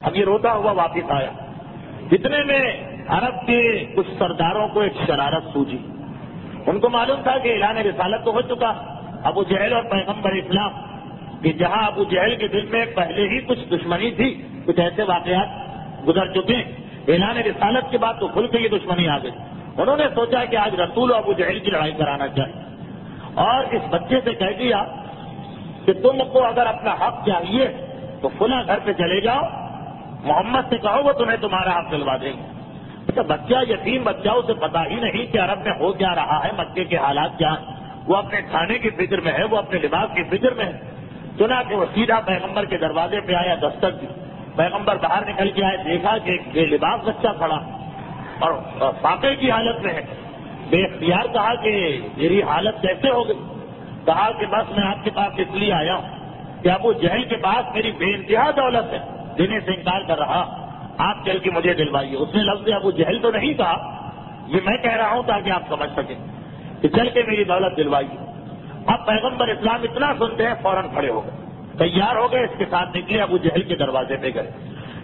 اب یہ روتا ہوا واپس آیا. اتنے میں عرب کے کچھ سرداروں کو ایک شرارت سوجی. ان کو معلوم تھا کہ اعلان رسالت تو ہو چکا. ابو جہل اور پیغمبر اسلام کہ جہاں ابو جہل کے دل میں پہلے ہی کچھ دشمنی تھی، کچھ ایسے واقعات گزر چکے، اعلان رسالت کے بعد تو کھل کے یہ دشمنی آ گئی. انہوں نے سوچا کہ آج رسول و ابو جہل کی لڑائی کرانا چاہیے، اور اس بچے سے کہہ دیا کہ تم کو اگر اپنا حق چاہیے تو فلاں گھر پہ چلے جاؤ، محمد سے کہو وہ تمہیں تمہارا حق دلوا دیں گے. بچہ یتیم بچہ، اسے پتا ہی نہیں کہ عرب میں ہو کیا رہا ہے، مکے کے حالات کیا ہیں. وہ اپنے کھانے کی فکر میں ہے، وہ اپنے لباس کی فکر میں ہے. سنا کہ وہ سیدھا پیغمبر کے دروازے پہ آیا، دستک دی. پیغمبر باہر نکل کے آئے، دیکھا کہ ایک بے لباس بچہ کھڑا اور فاقے کی حالت میں ہے. بے اختیار کہا کہ میری حالت کیسے ہو گئی؟ کہا کہ بس میں آپ کے پاس اس لیے آیا ہوں کہ ابو جہل کے پاس میری بے انتہا دولت ہے، دینے سے انکار کر رہا، آپ چل کے مجھے دلوائیے. اس نے لفظ ابو جہل تو نہیں کہا، یہ میں کہہ رہا ہوں تاکہ آپ سمجھ سکیں کہ چل کے میری دولت دلوائیے. اب پیغمبر اسلام اتنا سنتے ہیں فوراً کھڑے ہو گئے، تیار ہو گئے، اس کے ساتھ نکلے، ابو جہل کے دروازے پہ گئے.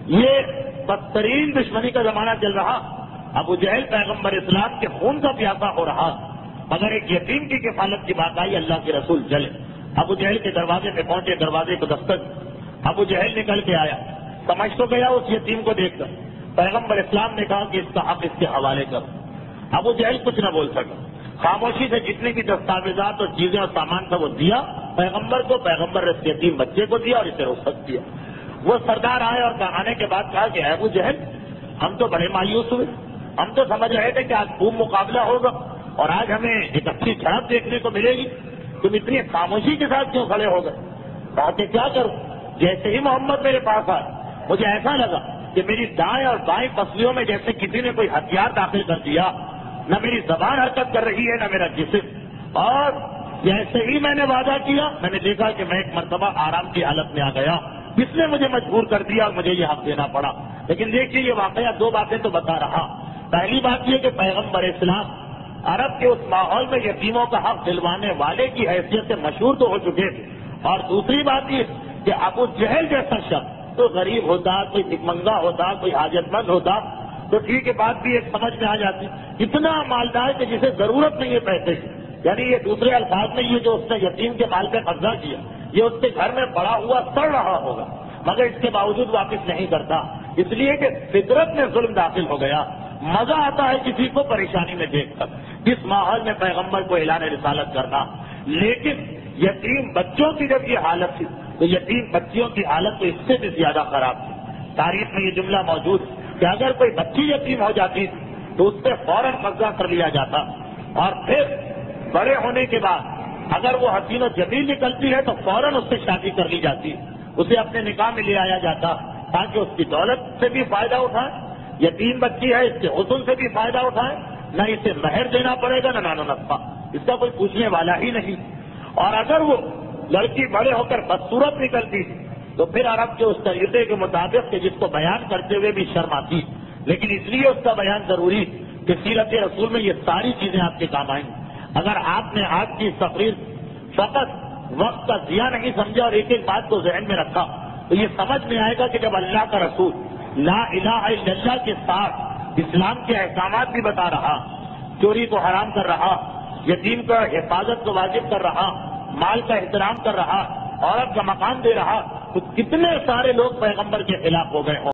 یہ بدترین دشمنی کا زمانہ چل رہا. ابو جہل پیغمبر اسلام کے خون کا پیاسا ہو رہا، مگر ایک یتیم کی کفالت کی بات آئی، اللہ کے رسول چلے. ابو جہل کے دروازے پہ پہنچے، دروازے کو دستک. ابو جہل نکل کے آیا، سمجھ تو گیا اس یتیم کو دیکھ کر. پیغمبر اسلام نے کہا کہ اس کا حق اس کے حوالے کر. ابو جہل کچھ نہ بول سکا، خاموشی سے جتنے بھی دستاویزات اور چیزیں اور سامان تھا وہ دیا پیغمبر کو. پیغمبر نے اس یتیم بچے کو دیا اور اسے رخصت کیا. وہ سردار آئے اور آنے کے بعد کہا کہ ابو جہل، ہم تو بڑے مایوس ہوئے، ہم تو سمجھ رہے تھے کہ آج خوب مقابلہ ہوگا اور آج ہمیں ایک اچھی جھڑپ دیکھنے کو ملے گی، تم اتنی خاموشی کے ساتھ کیوں کھڑے ہو گئے؟ کہا کہ کیا کروں، جیسے ہی محمد میرے پاس آئے مجھے ایسا لگا کہ میری دائیں اور بائیں پسلیوں میں جیسے کسی نے کوئی ہتھیار داخل کر دیا. نہ میری زبان حرکت کر رہی ہے نہ میرا جسم. اور جیسے ہی میں نے وعدہ کیا، میں نے دیکھا کہ میں ایک مرتبہ آرام کی حالت میں آ گیا. کس نے مجھے مجبور کر دیا اور مجھے یہ حق دینا پڑا. لیکن دیکھیے یہ واقعہ دو باتیں تو بتا رہا. پہلی بات یہ کہ پیغمبر اسلام عرب کے اس ماحول میں یتیموں کا حق دلوانے والے کی حیثیت سے مشہور تو ہو چکے تھے. اور دوسری بات یہ کہ ابو جہل جیسا شخص تو غریب ہوتا، کوئی بھکمنگا ہوتا، کوئی حاجت مند ہوتا تو ٹھیک ہے، بات بھی ایک سمجھ میں آ جاتی. اتنا مالدار کہ جسے ضرورت نہیں ہے پیسے کی، یعنی یہ دوسرے الفاظ میں یہ جو اس نے یتیم کے مال پہ قبضہ کیا، یہ اس کے گھر میں پڑا ہوا سڑ رہا ہوگا، مگر اس کے باوجود واپس نہیں کرتا، اس لیے کہ فطرت میں ظلم داخل ہو گیا. مزہ آتا ہے کسی کو پریشانی میں دیکھ کر، جس ماحول میں پیغمبر کو اعلان رسالت کرنا. لیکن یتیم بچوں کی جب یہ حالت تھی تو یتیم بچیوں کی حالت تو اس سے بھی زیادہ خراب تھی. تاریخ میں یہ جملہ موجود کہ اگر کوئی بچی یتیم ہو جاتی تو اس پہ فوراً قبضہ کر لیا جاتا، اور پھر بڑے ہونے کے بعد اگر وہ حسین و جمیل نکلتی ہے تو فوراً اس سے شادی کر لی جاتی، اسے اپنے نکاح میں لے آیا جاتا تاکہ اس کی دولت سے بھی فائدہ اٹھائے. یتیم بچی ہے، اس کے حسن سے بھی فائدہ اٹھائے، نہ اسے مہر دینا پڑے گا نہ نان و نفع، اس کا کوئی پوچھنے والا ہی نہیں. اور اگر وہ لڑکی بڑے ہو کر بدصورت نکلتی تو پھر عرب کے اس طریقے کے مطابق کہ جس کو بیان کرتے ہوئے بھی شرم آتی، لیکن اس لیے اس کا بیان ضروری کہ سیرت رسول میں یہ ساری چیزیں آپ کے کام آئیں. اگر آپ نے آج کی تقریر فقط وقت کا ضیاع نہیں سمجھا اور ایک ایک بات کو ذہن میں رکھا تو یہ سمجھ میں آئے گا کہ جب اللہ کا رسول لا الہ الا اللہ کے ساتھ اسلام کے احکامات بھی بتا رہا، چوری کو حرام کر رہا، یتیم کا حفاظت کو واجب کر رہا، مال کا احترام کر رہا، عورت کا مقام دے رہا، تو کتنے سارے لوگ پیغمبر کے خلاف ہو گئے ہوں.